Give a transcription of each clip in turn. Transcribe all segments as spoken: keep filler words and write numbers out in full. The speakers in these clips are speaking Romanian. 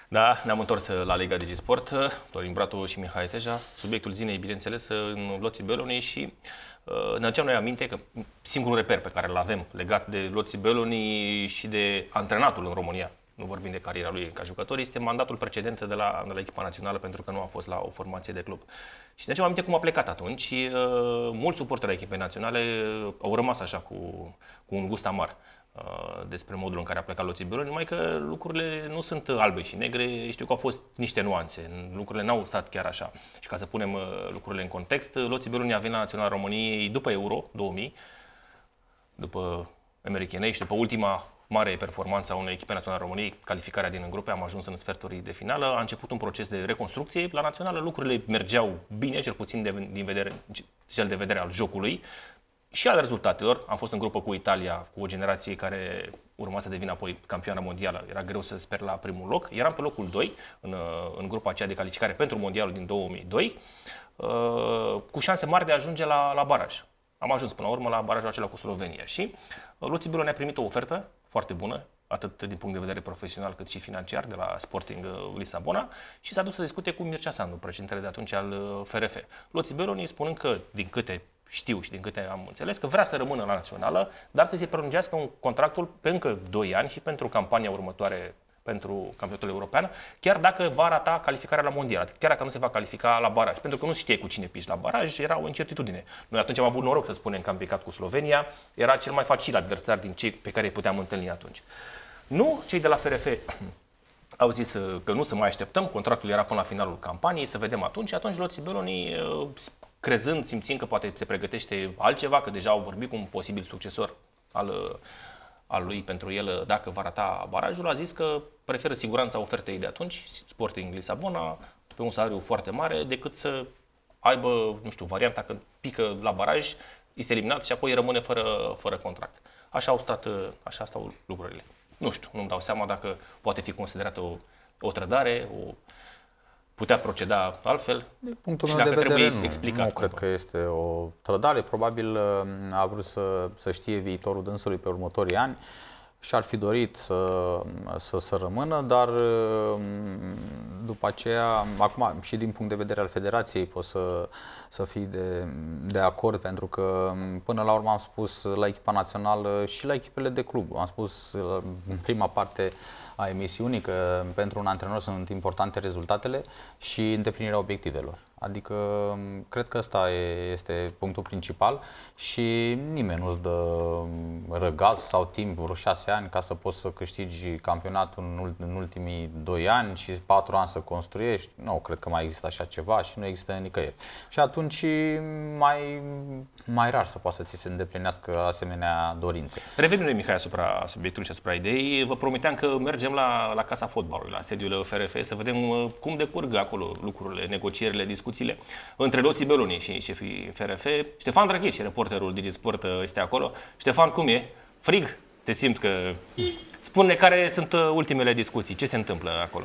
Da, ne-am întors la Liga DigiSport, Dorin Bratu și Mihai Teja. Subiectul zilei, bineînțeles, în Loții Belloni și uh, ne aduceam noi aminte că singurul reper pe care îl avem legat de Loții Belloni și de antrenatul în România, nu vorbim de cariera lui ca jucător, este mandatul precedent de la, de la echipa națională, pentru că nu a fost la o formație de club. Și ne aduceam aminte cum a plecat atunci și uh, mulți suporteri ai echipei naționale au rămas așa cu, cu un gust amar despre modul în care a plecat Loții Belloni, numai că lucrurile nu sunt albe și negre, știu că au fost niște nuanțe, lucrurile n-au stat chiar așa. Și ca să punem lucrurile în context, Loții Belloni a venit la Naționala României după Euro două mii, după americanei și după ultima mare performanță a unei echipe naționale a României, calificarea din grupe, am ajuns în sferturii de finală, a început un proces de reconstrucție. La națională lucrurile mergeau bine, cel puțin de, din vedere, cel de vedere al jocului și al rezultatelor. Am fost în grupă cu Italia, cu o generație care urma să devină apoi campioană mondială. Era greu să sper la primul loc. Eram pe locul doi în, în grupa aceea de calificare pentru mondialul din două mii doi, cu șanse mari de a ajunge la, la baraj. Am ajuns până la urmă la barajul acela cu Slovenia și Loții Belloni a primit o ofertă foarte bună, atât din punct de vedere profesional cât și financiar, de la Sporting Lisabona, și s-a dus să discute cu Mircea Sandu, președintele de atunci al F R F. Loții Belloni spunând că, din câte știu și din câte am înțeles, că vrea să rămână la națională, dar să se prelungească un contractul pe încă doi ani și pentru campania următoare pentru campionatul european, chiar dacă va rata calificarea la mondial, chiar dacă nu se va califica la baraj, pentru că nu știe cu cine piși la baraj, era o incertitudine. Noi atunci am avut noroc, să spunem, că am picat cu Slovenia, era cel mai facil adversar din cei pe care îi puteam întâlni atunci. Nu, cei de la F R F au zis că nu, să mai așteptăm, contractul era până la finalul campaniei, să vedem atunci. Atunci Loții Belloni, crezând, simțind că poate se pregătește altceva, că deja au vorbit cu un posibil succesor al, al lui pentru el dacă va rata barajul, a zis că preferă siguranța ofertei de atunci, Sporting Lisabona, pe un salariu foarte mare, decât să aibă, nu știu, varianta că pică la baraj, este eliminat și apoi rămâne fără, fără contract. Așa au stat, așa stau lucrurile. Nu știu, nu-mi dau seama dacă poate fi considerată o, o trădare, o putea proceda altfel. De punctul și meu dacă de vedere, trebuie explicat. Nu cred că este o trădare. Probabil a vrut să, să știe viitorul dânsului pe următorii ani și ar fi dorit să, să, să rămână, dar după aceea, acum și din punct de vedere al federației poți să, să fii de, de acord, pentru că până la urmă am spus la echipa națională și la echipele de club, am spus în prima parte a emisiunii că pentru un antrenor sunt importante rezultatele și îndeplinirea obiectivelor. Adică cred că ăsta este punctul principal și nimeni nu-ți dă răgaz sau timp, vreo șase ani, ca să poți să câștigi campionatul în ultimii doi ani și patru ani să construiești. Nu, cred că mai există așa ceva și nu există nicăieri. Și atunci mai, mai rar să poată să ți se îndeplinească asemenea dorințe. Revenim noi, Mihai, asupra subiectului și asupra ideii. Vă promiteam că mergem la, la Casa Fotbalului, la sediul F R F, să vedem cum decurg acolo lucrurile, negocierile, discuțiile între Loții Belloni și șefii F R F. Ștefan Drăghici, reporterul DigiSport, este acolo. Ștefan, cum e? Frig? Te simt că... Spune care sunt ultimele discuții, ce se întâmplă acolo?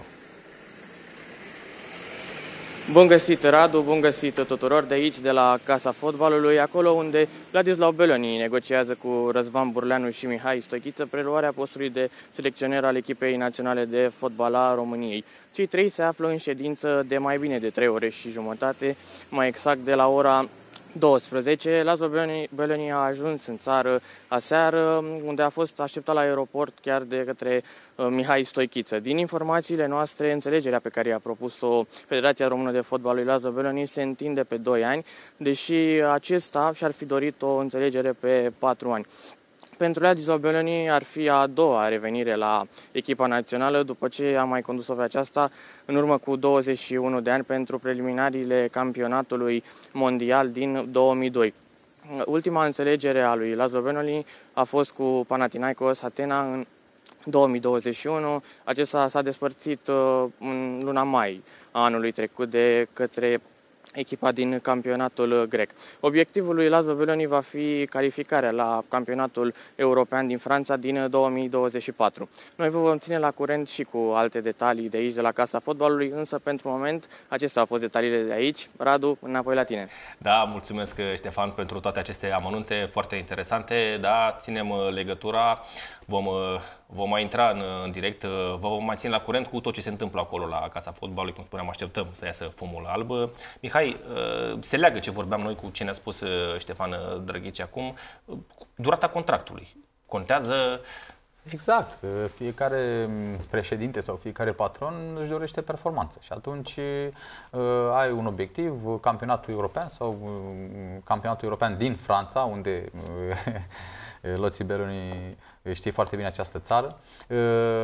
Bun găsit, Radu, bun găsit tuturor de aici, de la Casa Fotbalului, acolo unde Ladislau Belloni negociază cu Răzvan Burleanu și Mihai Stoichiță preluarea postului de selecționer al echipei naționale de fotbal a României. Cei trei se află în ședință de mai bine de trei ore și jumătate, mai exact de la ora douăsprezece. Laszlo Belloni a ajuns în țară aseară, unde a fost așteptat la aeroport chiar de către uh, Mihai Stoichiță. Din informațiile noastre, înțelegerea pe care i-a propus-o Federația Română de Fotbal lui Laszlo Belloni se întinde pe doi ani, deși acesta și-ar fi dorit o înțelegere pe patru ani. Pentru Laszlo Belloni ar fi a doua revenire la echipa națională, după ce a mai condus-o pe aceasta în urmă cu douăzeci și unu de ani pentru preliminariile campionatului mondial din două mii doi. Ultima înțelegere a lui Laszlo Belloni a fost cu Panathinaikos Atena în două mii douăzeci și unu. Acesta s-a despărțit în luna mai a anului trecut de către echipa din campionatul grec. Obiectivul lui Laszlo Belloni va fi calificarea la campionatul european din Franța din două mii douăzeci și patru. Noi vă vom ține la curent și cu alte detalii de aici, de la Casa Fotbalului, însă pentru moment acestea au fost detaliile de aici. Radu, înapoi la tine. Da, mulțumesc, Ștefan, pentru toate aceste amănunte foarte interesante. Da, ținem legătura. vom, vom mai intra în, în direct, vă vom mai ține la curent cu tot ce se întâmplă acolo la Casa Fotbalului, cum spuneam, așteptăm să iasă fumul alb. Mihai, se leagă ce vorbeam noi cu ce ne-a spus Ștefan Drăghici acum, durata contractului. Contează? Exact. Fiecare președinte sau fiecare patron își dorește performanță și atunci uh, ai un obiectiv, campionatul european sau uh, campionatul european din Franța, unde uh, Loții Belloni știe foarte bine această țară. Uh,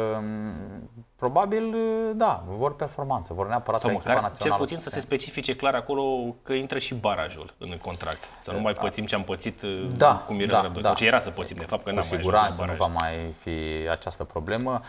probabil, uh, da, vor performanță, vor neapărat sau la măcar echipa națională. Cel puțin să se specifice clar acolo că intră și barajul în contract. Să nu mai pățim ce am pățit da, cu Mirel da, Rădoi, da. sau ce era să pățim, de fapt, că Cu n-am mai siguranță ajuns nu la va mai fi această problemă.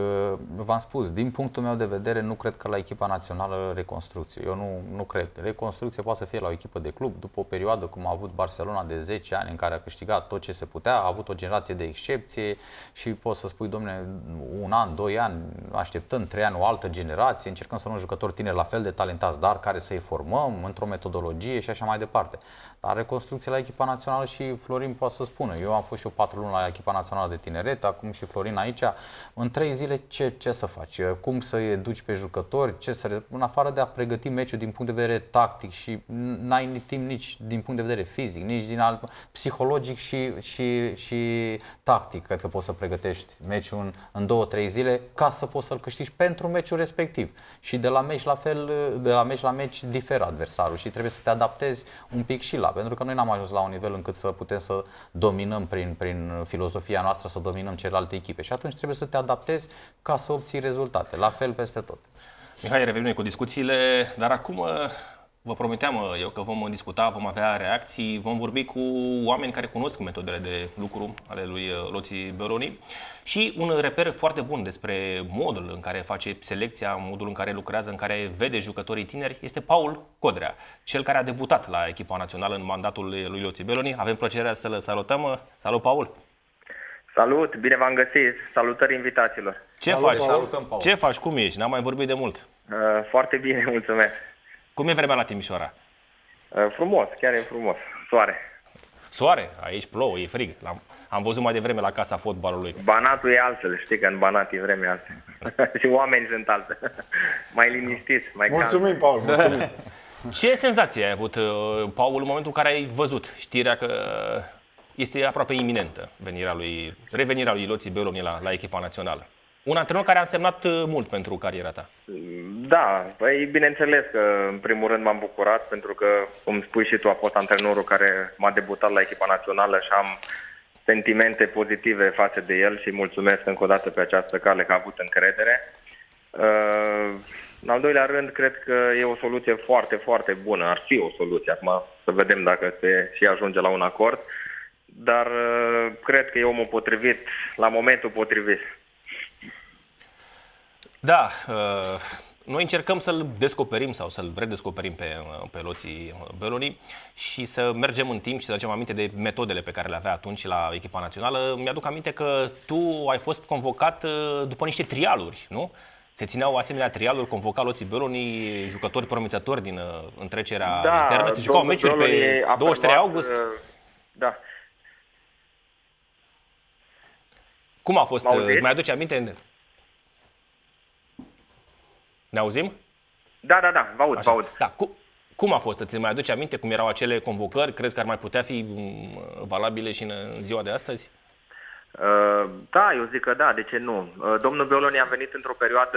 V-am spus, din punctul meu de vedere, nu cred că la echipa națională reconstrucție. Eu nu, nu cred. Reconstrucție poate să fie la o echipă de club, după o perioadă cum a avut Barcelona de zece ani, în care a câștigat tot ce se putea, a avut o generație de excepție și poți să spui, domne, un an, doi ani, așteptăm trei ani o altă generație, încercăm să luăm jucători tineri la fel de talentați, dar care să-i formăm într-o metodologie și așa mai departe. Dar reconstrucție la echipa națională, și Florin poate să spună, eu am fost și eu patru luni la echipa națională de tineret, acum și Florin aici, în trei zile ce, ce să faci? Cum să îi duci pe jucători? Ce să, în afară de a pregăti meciul din punct de vedere tactic și n-ai timp nici din punct de vedere fizic, nici din alt, psihologic și, și, și tactic, cred că poți să pregătești meciul în, în două, trei zile ca să poți să-l câștigi pentru meciul respectiv. Și de la meci la fel, de la meci la meci diferă adversarul și trebuie să te adaptezi un pic și la, pentru că noi n-am ajuns la un nivel încât să putem să dominăm prin, prin filozofia noastră, să dominăm celelalte echipe și atunci trebuie să te adaptezi ca să obții rezultate, la fel peste tot. Mihai, revenim cu discuțiile, dar acum vă prometeam eu că vom discuta, vom avea reacții, vom vorbi cu oameni care cunosc metodele de lucru ale lui Loții Belloni și un reper foarte bun despre modul în care face selecția, modul în care lucrează, în care vede jucătorii tineri, este Paul Codrea, cel care a debutat la echipa națională în mandatul lui Loții Belloni. Avem plăcerea să-l salutăm. Salut, Paul! Salut, bine v-am găsit, salutări invitațiilor. Ce Salut, faci? salutăm, Paul. Ce faci? Cum ești? N-am mai vorbit de mult. Uh, foarte bine, mulțumesc. Cum e vremea la Timișoara? Uh, frumos, chiar e frumos. Soare. Soare? Aici plouă, e frig. Am, am văzut mai devreme la Casa Fotbalului. Banatul e altfel, știi că în Banat e vremea altfel. Și oamenii sunt altfel. Mai liniștiți, mai calm. Mulțumim, Paul, mulțumim. Ce senzație ai avut, Paul, în momentul în care ai văzut știrea că este aproape iminentă venirea lui, revenirea lui Loții Belloni la, la echipa națională? Un antrenor care a însemnat mult pentru cariera ta. Da, păi bineînțeles că în primul rând m-am bucurat pentru că, cum spui și tu, a fost antrenorul care m-a debutat la echipa națională și am sentimente pozitive față de el și mulțumesc încă o dată pe această cale că a avut încredere. În al doilea rând, cred că e o soluție foarte, foarte bună. Ar fi o soluție. Acum să vedem dacă se și ajunge la un acord. Dar cred că e omul potrivit la momentul potrivit. Da, noi încercăm să-l descoperim sau să-l redescoperim pe, pe Loții Belloni și să mergem în timp și să aducem aminte de metodele pe care le avea atunci la echipa națională. Mi-aduc aminte că tu ai fost convocat după niște trialuri, nu? Se țineau asemenea trialuri, convoca Loții Belloni, jucători promițători din întrecerea da, internă. Se jucau meciuri pe douăzeci și trei august. Da. Cum a fost? Îți mai aduce aminte? Ne auzim? Da, da, da, vă aud, vă aud. Da. Cum, cum a fost? Îți mai aduce aminte cum erau acele convocări? Crezi că ar mai putea fi valabile și în ziua de astăzi? Uh, da, eu zic că da, de ce nu? Uh, domnul Belloni a venit într-o perioadă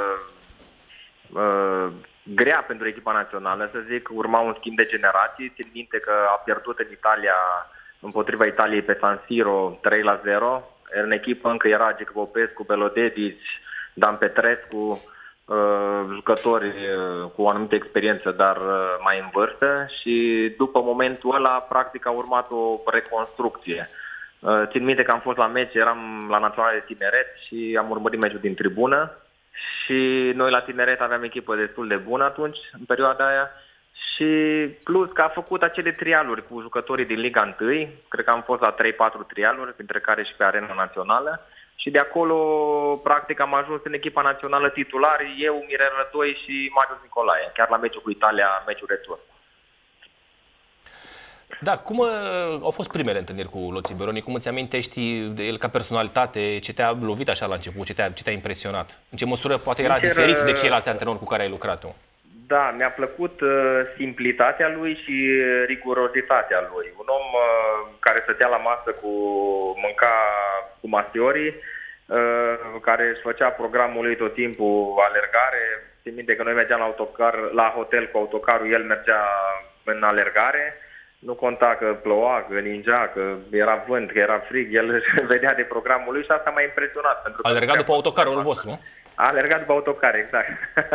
uh, grea pentru echipa națională, să zic, urma un schimb de generații. Țin minte că a pierdut în Italia, împotriva Italiei pe San Siro trei la zero. În echipă încă era Gic Popescu, Belodedici, Dan Petrescu, uh, jucători uh, cu o anumită experiență, dar uh, mai în vârstă, și după momentul ăla, practic, a urmat o reconstrucție. Uh, țin minte că am fost la meci, eram la Naționale de Tineret și am urmărit meciul din tribună și noi la Tineret aveam echipă destul de bună atunci, în perioada aia, și plus că a făcut acele trialuri cu jucătorii din Liga unu, cred că am fost la trei patru trialuri, printre care și pe Arena Națională, și de acolo practic am ajuns în echipa națională titular, eu, Mirel Rădoi și Marius Nicolae, chiar la meciul cu Italia, meciul retur. Da, cum uh, au fost primele întâlniri cu Loții Beroni? Cum îți amintești de el ca personalitate? Ce te-a lovit așa la început? Ce te-a, ce te-a impresionat? În ce măsură poate era Sincer, diferit de ceilalți antrenori cu care ai lucrat tu? Da, mi-a plăcut uh, simplitatea lui și rigurozitatea lui. Un om uh, care stătea la masă cu mânca cu mastiorii, uh, care își făcea programul lui tot timpul, alergare. Țin minte că noi mergeam la autocar, la hotel cu autocarul, el mergea în alergare. Nu conta că ploua, că ningea, că era vânt, că era frig, el își vedea de programul lui și asta m-a impresionat. Pentru că alergat după autocarul vostru, nu? A alergat după autocar, exact.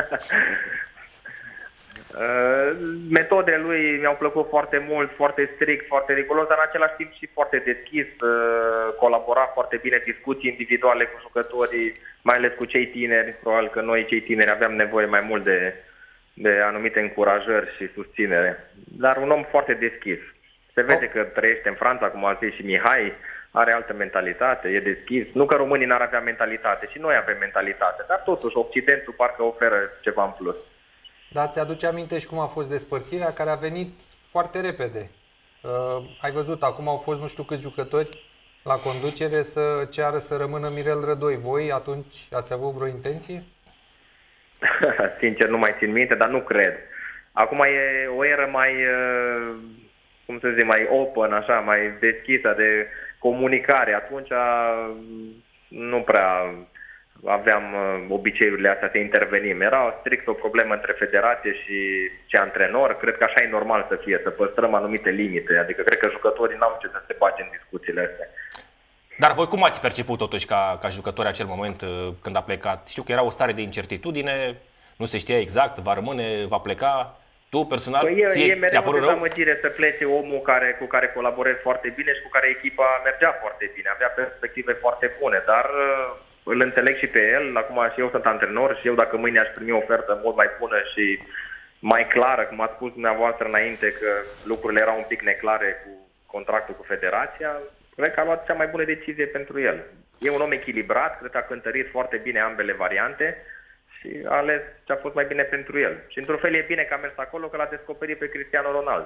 Metodele lui mi-au plăcut foarte mult, foarte strict, foarte riguros, dar în același timp și foarte deschis, colabora foarte bine, discuții individuale cu jucătorii, mai ales cu cei tineri. Probabil că noi, cei tineri, aveam nevoie mai mult de, de anumite încurajări și susținere. Dar un om foarte deschis. Se vede că trăiește în Franța, cum a zis și Mihai, are altă mentalitate, e deschis. Nu că românii n-ar avea mentalitate, și noi avem mentalitate, dar totuși Occidentul parcă oferă ceva în plus. Dar ți-aduce aminte și cum a fost despărțirea, care a venit foarte repede. Uh, ai văzut, acum au fost nu știu câți jucători la conducere să ceară să rămână Mirel Rădoi. Voi atunci ați avut vreo intenție? Sincer, nu mai țin minte, dar nu cred. Acum e o eră mai, uh, cum să zic, mai open, așa, mai deschisă de comunicare. Atunci uh, nu prea aveam uh, obiceiurile astea să intervenim. Era strict o problemă între federație și ce antrenor. Cred că așa e normal să fie, să păstrăm anumite limite. Adică cred că jucătorii n-au ce să se bage în discuțiile astea. Dar voi cum ați perceput totuși ca, ca jucători acel moment uh, când a plecat? Știu că era o stare de incertitudine, nu se știa exact, va rămâne, va pleca. Tu personal, păi e, ție, e mereu ți-a o părut rău? dezamăgire să plece omul care, cu care colaborezi foarte bine și cu care echipa mergea foarte bine. Avea perspective foarte bune, dar uh, îl înțeleg și pe el. Acum și eu sunt antrenor și eu dacă mâine aș primi o ofertă mult mai bună și mai clară, cum ați spus dumneavoastră înainte că lucrurile erau un pic neclare cu contractul cu federația, cred că a luat cea mai bună decizie pentru el. E un om echilibrat, cred că a cântărit foarte bine ambele variante și a ales ce a fost mai bine pentru el. Și într-un fel e bine că a mers acolo, că l-a descoperit pe Cristiano Ronaldo.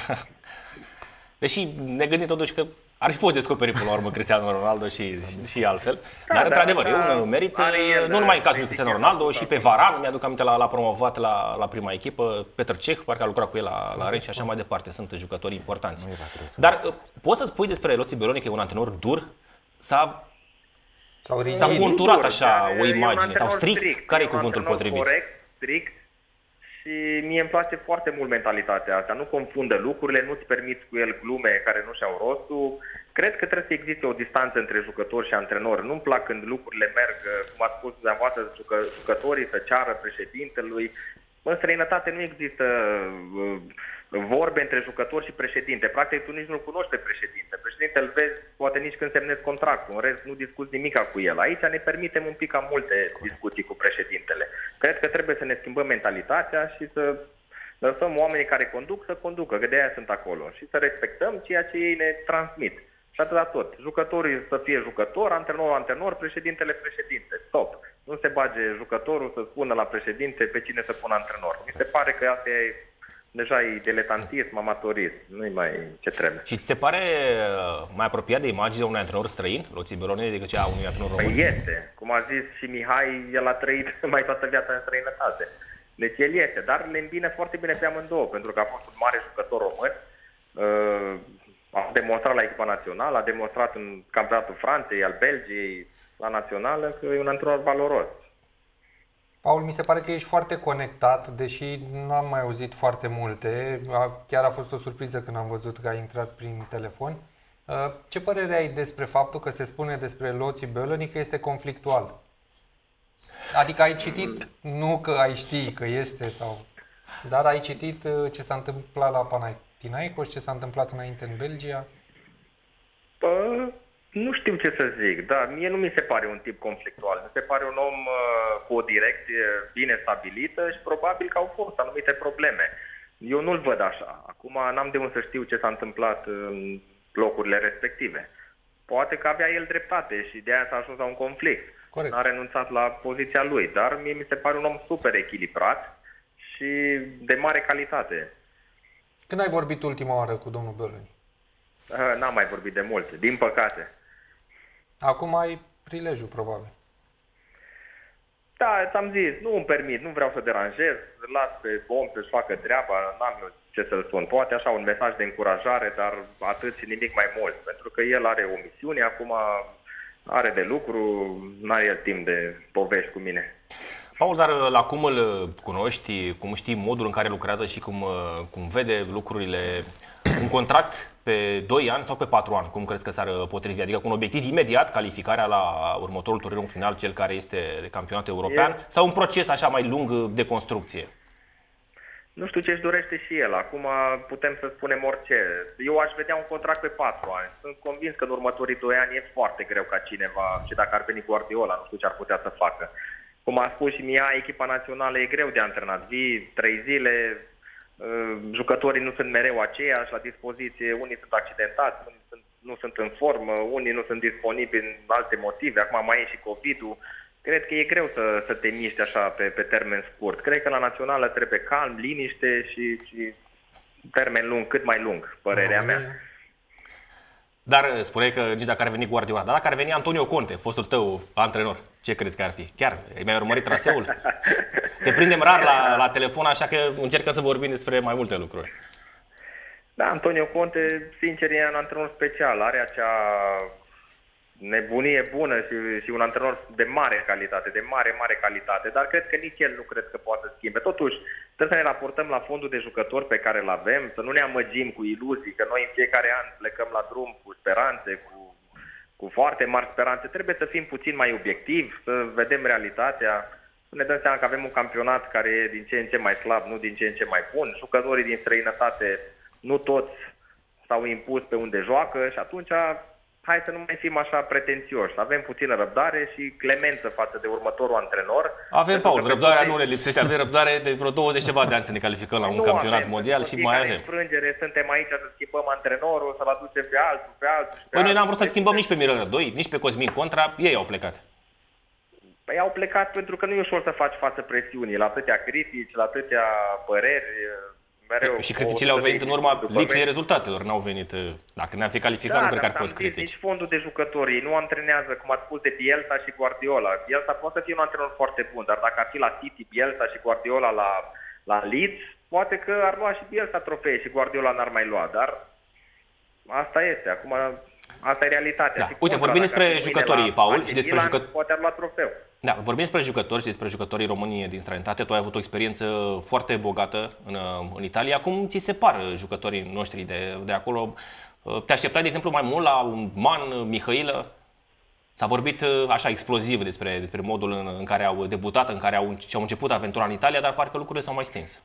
Deși ne gândim totuși că ar fi fost descoperit până la urmă Cristiano Ronaldo și, și altfel. Da, dar da, într-adevăr, da, e un merit, el, nu numai în cazul lui da, Cristiano Ronaldo, și pe Varane, mi-aduc aminte, l-a promovat la, la prima echipă, Petr Cech, parcă a lucrat cu el la, la Rennes și așa mai departe. Sunt jucători importanți. Dar poți să spui despre Loții Beroni că e un antrenor dur? S-a S-a conturat așa o imagine, sau strict? strict. Care e cuvântul potrivit? Corect, strict, și mie îmi place foarte mult mentalitatea asta. Nu confundă lucrurile, nu-ți permiți cu el glume care nu și-au rostul. Cred că trebuie să existe o distanță între jucători și antrenori. Nu-mi plac când lucrurile merg, cum a spus dumneavoastră, jucătorii să ceară președintelui. În străinătate nu există vorbe între jucători și președinte. Practic, tu nici nu-l cunoști pe președinte. Președintele îl vezi poate nici când semnezi contractul. În rest, nu discuți nimica cu el. Aici ne permitem un pic cam multe discuții cu președintele. Cred că trebuie să ne schimbăm mentalitatea și să lăsăm oamenii care conduc să conducă, că de aia sunt acolo. Și să respectăm ceea ce ei ne transmit. Și atâta tot. Jucătorii să fie jucător, antrenorul antrenor, președintele președinte. Stop. Nu se bage jucătorul să spună la președinte pe cine să pună antrenor. Mi se pare că asta e deja e diletantism, amatorism, nu-i mai ce trebuie. Și ți se pare mai apropiat de imaginea unui antrenor străin, Loții Beroni, decât cea a unui antrenor român? Păi este. Cum a zis și Mihai, el a trăit mai toată viața în străinătate. Deci el este, dar le îmbine foarte bine pe amândouă, pentru că a fost un mare jucător român, a demonstrat la echipa națională, a demonstrat în campionatul Franței, al Belgiei, la națională, că e un antrenor valoros. Paul, mi se pare că ești foarte conectat, deși n-am mai auzit foarte multe. Chiar a fost o surpriză când am văzut că ai intrat prin telefon. Ce părere ai despre faptul că se spune despre Loții Beroni că este conflictual? Adică ai citit, nu că ai ști că este, sau, dar ai citit ce s-a întâmplat la Panathinaikos, ce s-a întâmplat înainte în Belgia? Pă... Nu știu ce să zic, da, mie nu mi se pare un tip conflictual, mi se pare un om uh, cu o direcție bine stabilită și probabil că au fost anumite probleme. Eu nu-l văd așa. Acum n-am de unde să știu ce s-a întâmplat în locurile respective. Poate că avea el dreptate și de aia s-a ajuns la un conflict. Corect. N-a renunțat la poziția lui, dar mie mi se pare un om super echilibrat și de mare calitate. Când ai vorbit ultima oară cu domnul Bălăni? N-am mai vorbit de mult, din păcate. Acum ai prilejul, probabil. Da, ți-am zis, nu îmi permit, nu vreau să deranjez, las pe om să-și facă treaba, n-am eu ce să-l spun. Poate așa un mesaj de încurajare, dar atât și nimic mai mult. Pentru că el are o misiune, acum are de lucru, n-are el timp de povești cu mine. Paul, dar la cum îl cunoști, cum știi modul în care lucrează și cum, cum vede lucrurile, un contract pe doi ani sau pe patru ani, cum crezi că s-ar potrivi? Adică cu un obiectiv imediat, calificarea la următorul turneu final, cel care este de campionat european, el... sau un proces așa mai lung de construcție? Nu știu ce își dorește și el. Acum putem să spunem orice. Eu aș vedea un contract pe patru ani. Sunt convins că în următorii doi ani e foarte greu ca cineva, și dacă ar veni Guardiola, nu știu ce ar putea să facă. Cum a spus și Mihai, echipa națională e greu de antrenat. Vii trei zile, jucătorii nu sunt mereu aceiași la dispoziție, unii sunt accidentați, unii sunt, nu sunt în formă, unii nu sunt disponibili din alte motive, acum mai e și COVID-ul. Cred că e greu să, să te miști așa pe, pe termen scurt. Cred că la națională trebuie calm, liniște și, și termen lung, cât mai lung, părerea mea. Dar spuneai că nici dacă ar veni Guardiola, dar dacă ar veni Antonio Conte, fostul tău antrenor, ce crezi că ar fi? Chiar mi-ai urmărit traseul? Te prindem rar la, la telefon, așa că încercăm să vorbim despre mai multe lucruri. Da, Antonio Conte, sincer, e un antrenor special. Are acea nebunie bună și, și un antrenor de mare calitate, de mare, mare calitate. Dar cred că nici el nu cred că poate să schimbe. Totuși, trebuie să ne raportăm la fondul de jucători pe care îl avem, să nu ne amăgim cu iluzii, că noi în fiecare an plecăm la drum cu speranțe, cu, cu foarte mari speranțe. Trebuie să fim puțin mai obiectivi, să vedem realitatea. Ne dăm seama că avem un campionat care e din ce în ce mai slab, nu din ce în ce mai bun. Jucătorii din străinătate, nu toți s-au impus pe unde joacă și atunci hai să nu mai fim așa pretențioși. Avem puțină răbdare și clemență față de următorul antrenor. Avem, Paul, răbdarea nu ne lipsește. Avem răbdare de vreo douăzeci ceva de ani să ne calificăm la un campionat mondial și mai avem. Înfrângere, suntem aici să schimbăm antrenorul, să-l aducem pe altul, pe altul. Păi noi n-am vrut să schimbăm nici pe Mirel Rădoi, nici pe Cosmin Contra, ei au plecat. Păi au plecat pentru că nu e ușor să faci față presiunii, la atâtea critici, la atâtea păreri. Mereu, și criticile au venit în urma lipsei rezultatelor, n-au venit, dacă ne-am fi calificat, da, nu cred că ar fi fost critici. Nici fondul de jucători, ei nu antrenează, cum ați spus, de Bielsa și Guardiola. Bielsa poate să fie un antrenor foarte bun, dar dacă ar fi la City, Bielsa și Guardiola la, la Leeds, poate că ar lua și Bielsa trofee și Guardiola n-ar mai lua, dar asta este, acum asta e realitatea. Da. Uite, vorbim despre jucătorii, Paul, și despre jucători. Poate ar lua trofeu. Da, vorbim despre jucători și despre jucătorii români din străinătate. Tu ai avut o experiență foarte bogată în, în Italia. Cum ți se par jucătorii noștri de, de acolo? Te așteptai, de exemplu, mai mult la un Man, Mihailă? S-a vorbit așa exploziv despre, despre modul în, în care au debutat, în care au, au început aventura în Italia, dar parcă lucrurile s-au mai stins.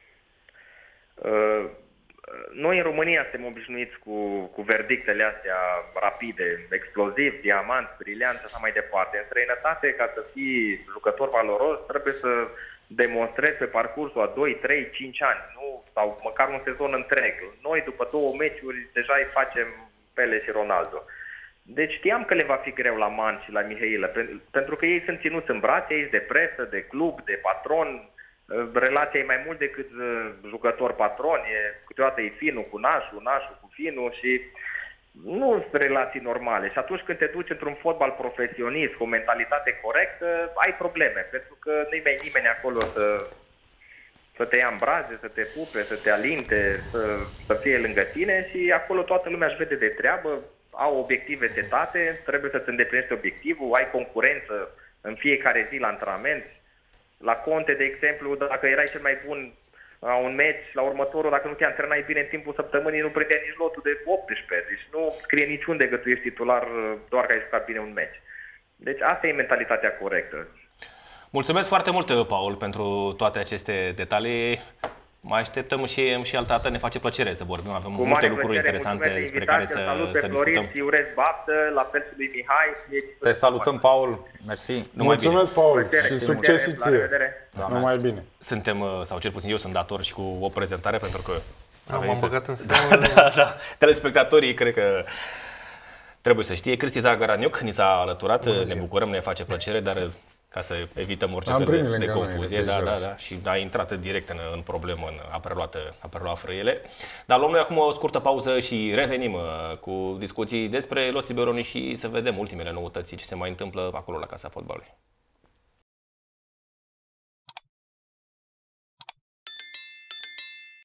Uh... Noi în România suntem obișnuiți cu, cu verdictele astea rapide, exploziv, diamant, briliant și așa mai departe. În străinătate, ca să fii jucător valoros, trebuie să demonstrezi pe parcursul a doi, trei, cinci ani, nu? Sau măcar un sezon întreg. Noi, după două meciuri, deja îi facem Pele și Ronaldo. Deci știam că le va fi greu la Man și la Mihailă, pentru că ei sunt ținuți în brațe, ei de presă, de club, de patron. Relația e mai mult decât jucător-patron, e, câteodată e Finu cu Nașu, Nașu cu Finu și nu sunt relații normale. Și atunci când te duci într-un fotbal profesionist, cu o mentalitate corectă, ai probleme, pentru că nu-i mai nimeni acolo să, să te ia în brațe, să te pupe, să te alinte, să, să fie lângă tine și acolo toată lumea își vede de treabă, au obiective setate, trebuie să-ți îndeplinești obiectivul, ai concurență în fiecare zi la antrenament. La Conte, de exemplu, dacă erai cel mai bun la un meci, la următorul, dacă nu te antrenai bine în timpul săptămânii, nu prindeai nici lotul de optsprezece. Deci nu scrie niciunde că tu ești titular doar că ai jucat bine un meci. Deci asta e mentalitatea corectă. Mulțumesc foarte mult, Paul, pentru toate aceste detalii. Mai așteptăm și, și altă dată, ne face plăcere să vorbim. Avem Cu multe lucruri interesante despre care să, salut să pe Florin discutăm. și urez baftă, la fel și lui Mihai. Te salutăm, Paul. Mersi. Mulțumesc, Paul, Plăcere. și succes și ție. Numai bine. Suntem, sau cel puțin eu sunt dator și cu o prezentare, pentru că Am venit... băgat în da, da, da. Telespectatorii cred că trebuie să știe. Cristi Zargaraniuc ni s-a alăturat, ne bucurăm, ne face plăcere, dar ca să evităm orice Am fel de, de primit confuzie. Da, da, da. Și a intrat direct în, în problemă, în, a preluat, a preluat frâiele. Dar luăm noi acum o scurtă pauză și revenim uh, cu discuții despre Loții Belouni și să vedem ultimele noutăți ce se mai întâmplă acolo la Casa Fotbalului.